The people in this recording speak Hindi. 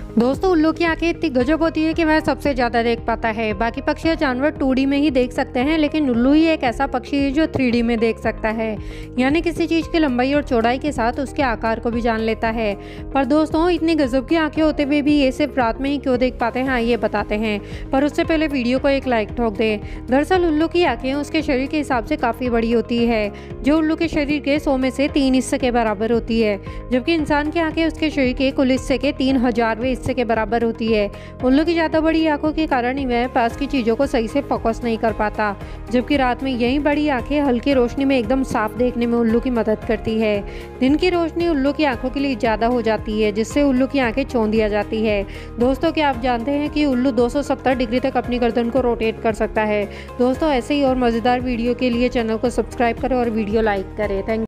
दोस्तों उल्लू की आंखें इतनी गजब होती है कि वह सबसे ज़्यादा देख पाता है। बाकी पक्षी या जानवर 2D में ही देख सकते हैं, लेकिन उल्लू ही एक ऐसा पक्षी है जो 3D में देख सकता है, यानी किसी चीज़ की लंबाई और चौड़ाई के साथ उसके आकार को भी जान लेता है। पर दोस्तों इतनी गजब की आंखें होते हुए भी ये सिर्फ रात में ही क्यों देख पाते हैं, आइए बताते हैं। पर उससे पहले वीडियो को एक लाइक ठोक दें। दरअसल उल्लू की आंखें उसके शरीर के हिसाब से काफ़ी बड़ी होती है, जो उल्लू के शरीर के 100 में से 3 हिस्से के बराबर होती है, जबकि इंसान की आंखें उसके शरीर के कुल हिस्से के 3000वें हिस्से के बराबर होती है। उल्लू की ज़्यादा बड़ी आंखों के कारण ही वह पास की चीज़ों को सही से फोकस नहीं कर पाता, जबकि रात में यही बड़ी आंखें हल्की रोशनी में एकदम साफ देखने में उल्लू की मदद करती है। दिन की रोशनी उल्लू की आंखों के लिए ज़्यादा हो जाती है, जिससे उल्लू की आंखें चौंधी आ जाती है। दोस्तों क्या आप जानते हैं कि उल्लू 270 डिग्री तक अपनी गर्दन को रोटेट कर सकता है। दोस्तों ऐसे ही और मज़ेदार वीडियो के लिए चैनल को सब्सक्राइब करें और वीडियो लाइक करें। थैंक